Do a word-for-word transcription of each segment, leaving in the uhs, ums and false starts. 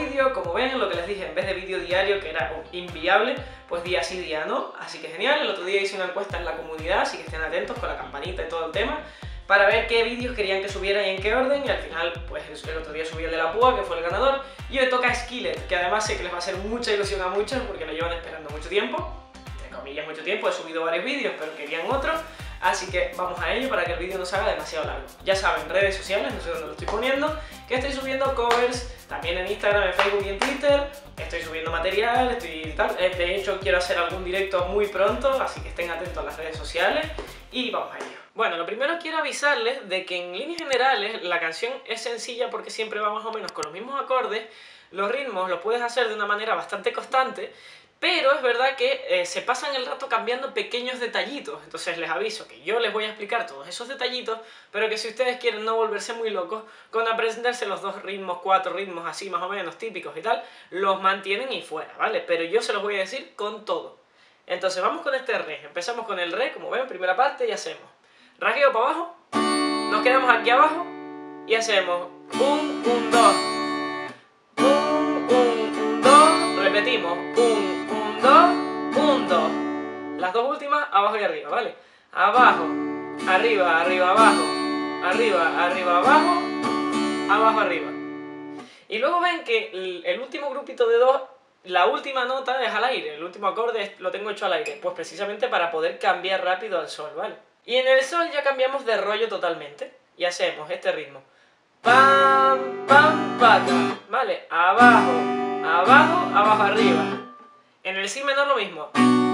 vídeo. Como ven, lo que les dije, en vez de vídeo diario, que era inviable, pues día sí, día no. Así que genial. El otro día hice una encuesta en la comunidad, así que estén atentos con la campanita y todo el tema, para ver qué vídeos querían que subiera y en qué orden, y al final, pues el otro día subí el de la púa, que fue el ganador, y hoy toca Skillet, que además sé que les va a hacer mucha ilusión a muchos, porque lo llevan esperando mucho tiempo, entre comillas mucho tiempo, he subido varios vídeos, pero querían otro, así que vamos a ello para que el vídeo no se haga demasiado largo. Ya saben, redes sociales, no sé dónde lo estoy poniendo, que estoy subiendo covers, también en Instagram, en Facebook y en Twitter, estoy subiendo material, estoy tal, de hecho quiero hacer algún directo muy pronto, así que estén atentos a las redes sociales, y vamos a ello. Bueno, lo primero quiero avisarles de que en líneas generales la canción es sencilla porque siempre va más o menos con los mismos acordes, los ritmos los puedes hacer de una manera bastante constante, pero es verdad que eh, se pasan el rato cambiando pequeños detallitos, entonces les aviso que yo les voy a explicar todos esos detallitos, pero que si ustedes quieren no volverse muy locos, con aprenderse los dos ritmos, cuatro ritmos así más o menos típicos y tal, los mantienen y fuera, ¿vale? Pero yo se los voy a decir con todo. Entonces vamos con este re, empezamos con el re, como ven, primera parte, y hacemos rasgueo para abajo, nos quedamos aquí abajo y hacemos un, un, dos, un, un, un, dos, repetimos un, un, dos, un, dos, las dos últimas abajo y arriba, ¿vale? Abajo, arriba, arriba, abajo, arriba, arriba, abajo, abajo, arriba. Y luego ven que el, el último grupito de dos, la última nota es al aire, el último acorde lo tengo hecho al aire, pues precisamente para poder cambiar rápido al sol, ¿vale? Y en el sol ya cambiamos de rollo totalmente y hacemos este ritmo. Pam, pam, pata, ¿vale? Abajo, abajo, abajo, arriba. En el si menor lo mismo.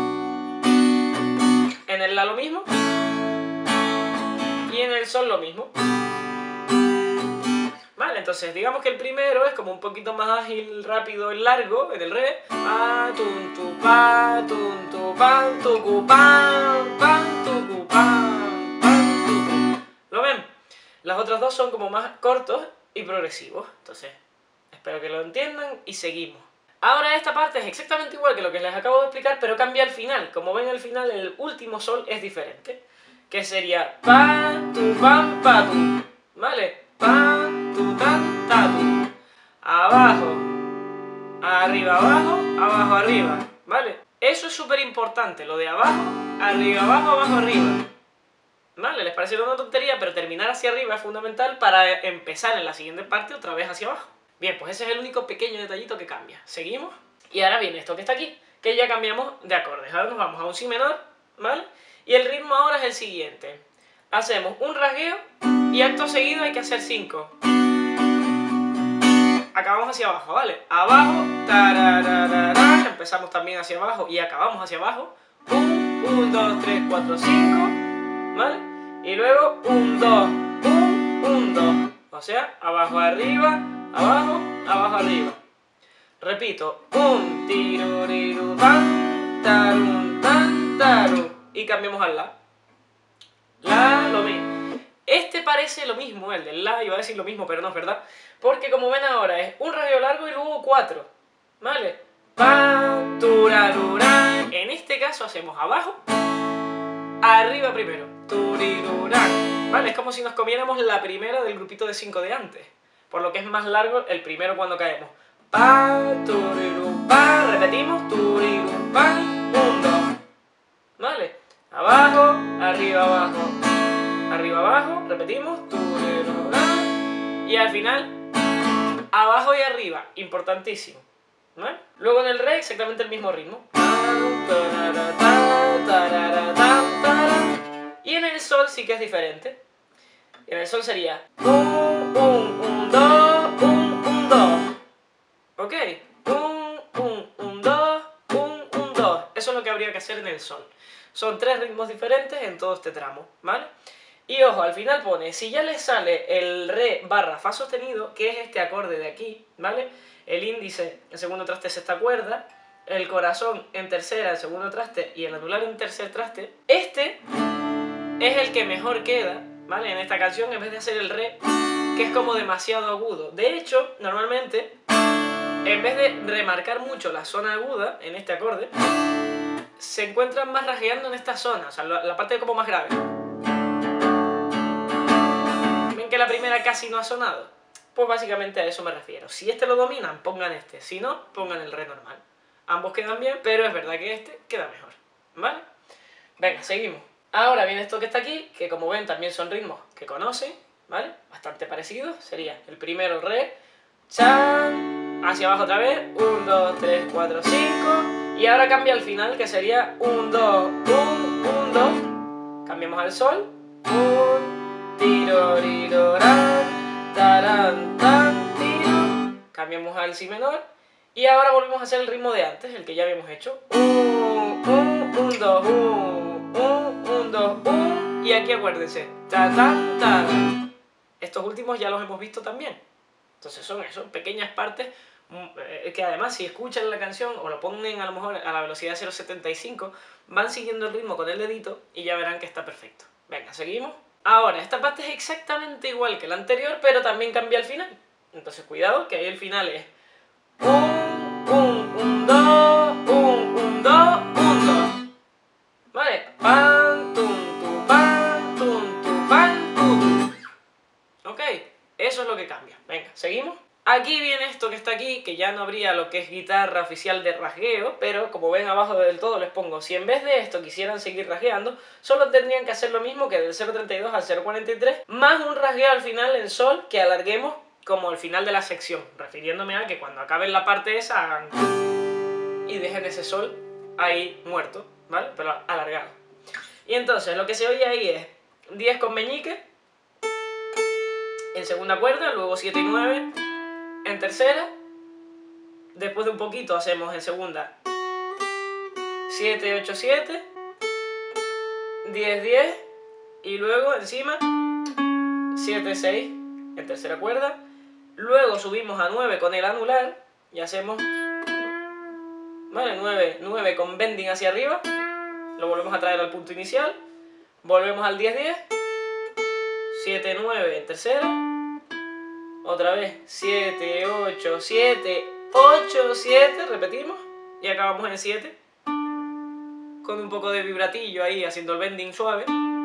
En el la lo mismo. Y en el sol lo mismo. Vale, entonces digamos que el primero es como un poquito más ágil, rápido y largo, en el re. Pa, tum, tu, pa, tum, tu, pa, tu, cu, pam, pam, tu, cu, pam, pam, tu, cu. ¿Lo ven? Las otras dos son como más cortos y progresivos, entonces espero que lo entiendan y seguimos. Ahora esta parte es exactamente igual que lo que les acabo de explicar, pero cambia al final. Como ven al final el último sol es diferente, que sería pa, tu, pam, pa, tu, ¿vale? Pa, tu, tan, ta, tu. Abajo, arriba, abajo, abajo, arriba, ¿vale? Eso es súper importante, lo de abajo, arriba, abajo, abajo, arriba. ¿Vale? Les parece una tontería, pero terminar hacia arriba es fundamental para empezar en la siguiente parte otra vez hacia abajo. Bien, pues ese es el único pequeño detallito que cambia. Seguimos. Y ahora viene esto que está aquí, que ya cambiamos de acordes. Ahora nos vamos a un si menor, ¿vale? Y el ritmo ahora es el siguiente. Hacemos un rasgueo y acto seguido hay que hacer cinco. Acabamos hacia abajo, ¿vale? Abajo, tarararara, empezamos también hacia abajo y acabamos hacia abajo. Un, un, dos, tres, cuatro, cinco, ¿vale? Y luego un, dos, un, un, dos. O sea, abajo, arriba, abajo, abajo, arriba. Repito, un, tiruriru, tan, tarun, tan, taru. Y cambiamos al la. La, lo mismo. Este parece lo mismo, el del la, iba a decir lo mismo, pero no es verdad. Porque como ven ahora es un rasgueo largo y luego cuatro, ¿vale? Pa, turarurá. En este caso hacemos abajo, arriba primero, turirurá, ¿vale? Es como si nos comiéramos la primera del grupito de cinco de antes, por lo que es más largo el primero cuando caemos. Pa, turiru, pa, repetimos, turiru, pa, un, dos, ¿vale? Abajo, arriba, abajo, arriba, abajo, repetimos, turiru, pa, y al final abajo y arriba, importantísimo, ¿vale? Luego en el re exactamente el mismo ritmo. Y en el sol sí que es diferente. En el sol sería un, un, un, dos, un, un, dos. ¿Ok? Un, un, un, dos, un, un, dos. Eso es lo que habría que hacer en el sol. Son tres ritmos diferentes en todo este tramo, ¿vale? Y ojo, al final pone, si ya les sale el re barra fa sostenido, que es este acorde de aquí, ¿vale? El índice en segundo traste es esta cuerda, el corazón en tercera, en segundo traste, y el anular en tercer traste. Este es el que mejor queda, ¿vale? En esta canción, en vez de hacer el re, que es como demasiado agudo. De hecho, normalmente, en vez de remarcar mucho la zona aguda en este acorde, se encuentran más rasgueando en esta zona, o sea, la, la parte como más grave. ¿Ven que la primera casi no ha sonado? pues básicamente a eso me refiero. Si este lo dominan, pongan este, si no, pongan el re normal. Ambos quedan bien, pero es verdad que este queda mejor, ¿vale? Venga, seguimos. Ahora viene esto que está aquí, que como ven también son ritmos que conocen, ¿vale? Bastante parecidos. Sería el primero re, chan, hacia abajo otra vez, uno, dos, tres, cuatro, cinco, y ahora cambia al final, que sería uno, dos, uno, uno, dos, cambiamos al sol, un, tiro, riro, ran, taran, tan, tiro, cambiamos al si menor, y ahora volvemos a hacer el ritmo de antes, el que ya habíamos hecho, un, un, un, dos, un, un, un, dos, un, y aquí acuérdense, ta, tan, tan. Estos últimos ya los hemos visto también. Entonces son eso, pequeñas partes que además si escuchan la canción o lo ponen a lo mejor a la velocidad cero coma setenta y cinco, van siguiendo el ritmo con el dedito y ya verán que está perfecto. Venga, seguimos. Ahora, esta parte es exactamente igual que la anterior, pero también cambia el final. Entonces cuidado, que ahí el final es un, un, un, dos, un, un, dos, un, dos. ¿Vale? Pan, tum, tu, pan, tum, tu, pan, tum. Ok, eso es lo que cambia. Venga, seguimos. Aquí viene esto que está aquí, que ya no habría lo que es guitarra oficial de rasgueo, pero como ven abajo del todo les pongo, si en vez de esto quisieran seguir rasgueando, solo tendrían que hacer lo mismo que del cero coma treinta y dos al cero coma cuarenta y tres, más un rasgueo al final en sol que alarguemos como el final de la sección, refiriéndome a que cuando acaben la parte esa hagan y dejen ese sol ahí muerto, ¿vale? Pero alargado. Y entonces lo que se oye ahí es diez con meñique en segunda cuerda, luego siete y nueve en tercera, después de un poquito hacemos en segunda siete, ocho, siete, diez, diez, y luego encima siete, seis en tercera cuerda, luego subimos a nueve con el anular y hacemos, vale, nueve, nueve con bending hacia arriba, lo volvemos a traer al punto inicial, volvemos al diez, diez, siete, nueve en tercera, otra vez, siete, ocho, siete, ocho, siete, repetimos, y acabamos en siete, con un poco de vibratillo ahí, haciendo el bending suave,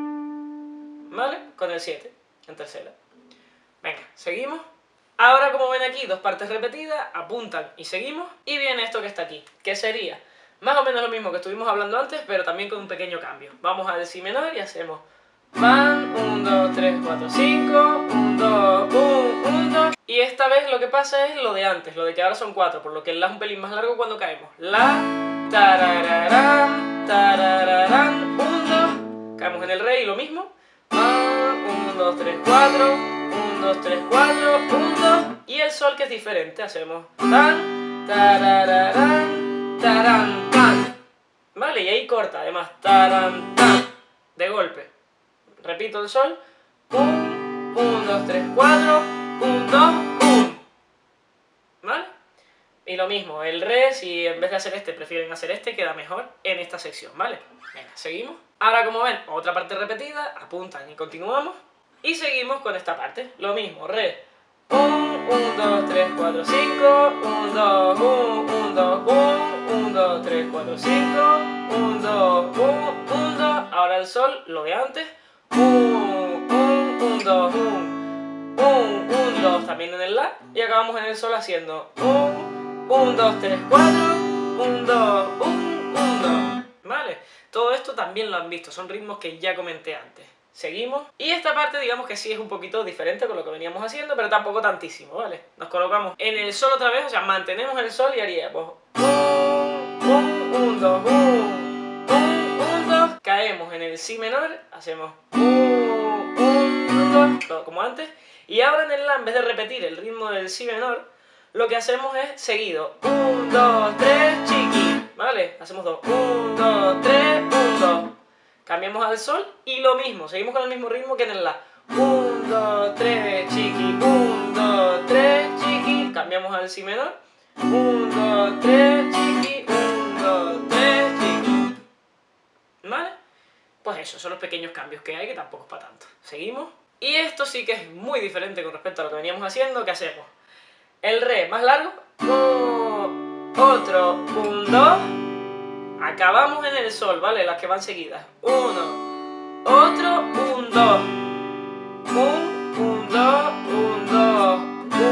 ¿vale? Con el siete, en tercera. Venga, seguimos. Ahora, como ven aquí, dos partes repetidas, apuntan y seguimos, y viene esto que está aquí, que sería más o menos lo mismo que estuvimos hablando antes, pero también con un pequeño cambio. Vamos al si menor y hacemos pan, uno, dos, tres, cuatro, cinco, uno, dos, uno, uno, dos. Y esta vez lo que pasa es lo de antes, lo de que ahora son cuatro, por lo que el la es un pelín más largo cuando caemos. La, tarararán, tarararán, uno, dos. Caemos en el re y lo mismo. uno, dos, tres, cuatro, uno, dos, tres, cuatro, uno, dos. Y el sol que es diferente, hacemos tan, tarararán, taran, tan. Vale, y ahí corta, además, taran, tan, de golpe. Repito el sol, uno, uno, dos, tres, cuatro, uno, dos, uno. ¿Vale? Y lo mismo, el re, si en vez de hacer este prefieren hacer este, queda mejor en esta sección, ¿vale? Venga, seguimos. Ahora, como ven, otra parte repetida, apuntan y continuamos. Y seguimos con esta parte, lo mismo, re, uno, uno, dos, tres, cuatro, cinco, uno, dos, uno, uno, dos, uno, uno, dos, tres, cuatro, cinco, uno, dos, uno, uno, dos. Ahora el sol, lo de antes. uno, uno, uno, dos, uno, uno, uno, dos, también en el la, y acabamos en el sol haciendo uno, uno, dos, tres, cuatro, uno, dos, uno, uno, dos. ¿Vale? Todo esto también lo han visto, son ritmos que ya comenté antes. Seguimos, y esta parte digamos que sí es un poquito diferente con lo que veníamos haciendo, pero tampoco tantísimo, ¿vale? Nos colocamos en el sol otra vez, o sea, mantenemos el sol y haríamos uno, uno, uno, dos, uno, uno, dos, caemos en el si menor, hacemos uno, uno, dos, como antes, y ahora en el la, en vez de repetir el ritmo del si menor, lo que hacemos es seguido, uno, dos, tres, chiqui, ¿vale? Hacemos dos, uno, dos, tres, uno, dos, cambiamos al sol y lo mismo, seguimos con el mismo ritmo que en el la, uno, dos, tres, chiqui, uno, dos, tres, chiqui, cambiamos al si menor, uno, dos, tres, chiqui, uno, dos, tres, chiqui, ¿vale? Pues eso, son los pequeños cambios que hay, que tampoco es para tanto. Seguimos. Y esto sí que es muy diferente con respecto a lo que veníamos haciendo. ¿Qué hacemos? El re más largo, uno, otro, un, dos, acabamos en el sol, ¿vale? Las que van seguidas. Uno, otro, un, dos, un, un, dos, un, dos,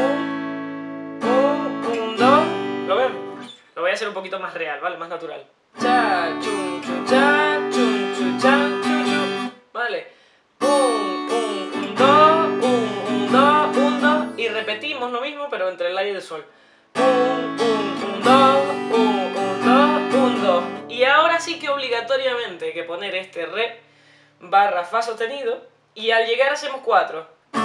un poquito más real, ¿vale? Más natural. Cha, chun, chun, cha, chun, chun, cha, chun, chun. ¿Vale? Un, un, un, do, un, un, do, un, do. Y repetimos lo mismo, pero entre el la y el sol. Un, un, un, do, un, un, do, un, do. Y ahora sí que obligatoriamente hay que poner este re barra fa sostenido. Y al llegar hacemos cuatro.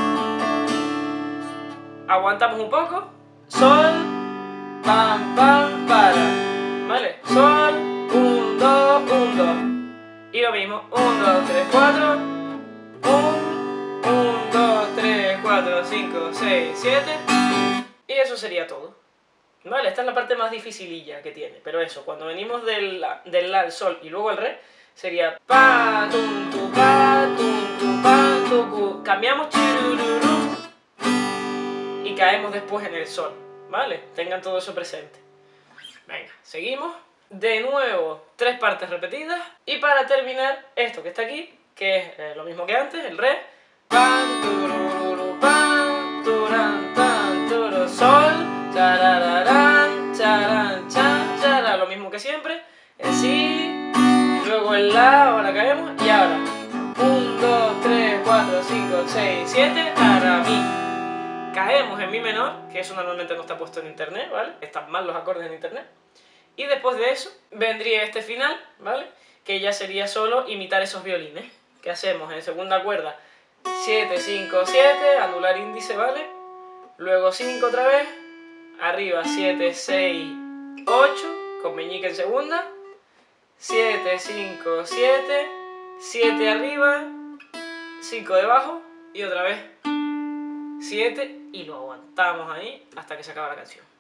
Aguantamos un poco. Sol, pam, pam, para. ¿Vale? Sol, un, do, un, do. Y lo mismo. un, dos, tres, cuatro. un, un, dos, tres, cuatro, cinco, seis, siete. Y eso sería todo. ¿Vale? Esta es la parte más dificililla que tiene. Pero eso, cuando venimos del la, del la al sol y luego al re, sería pa, tum, tu, pa, tum, tu, pa, tu, cu. Cambiamos chirururu y caemos después en el sol. ¿Vale? Tengan todo eso presente. Venga, seguimos. De nuevo, tres partes repetidas. Y para terminar, esto que está aquí, que es eh, lo mismo que antes, el re. Pan, turururu, pan, turan, tan, turu, sol, charararán, charan, chan, chara, lo mismo que siempre. El si, luego el la, ahora caemos, y ahora uno, dos, tres, cuatro, cinco, seis, siete, para mi. Caemos en mi menor, que eso normalmente no está puesto en internet, ¿vale? Están mal los acordes en internet. Y después de eso vendría este final, ¿vale? Que ya sería solo imitar esos violines. Que hacemos en segunda cuerda siete, cinco, siete, anular índice, ¿vale? Luego cinco otra vez, arriba siete, seis, ocho, con meñique en segunda, siete, cinco, siete, siete arriba, cinco debajo y otra vez siete y lo aguantamos ahí hasta que se acaba la canción.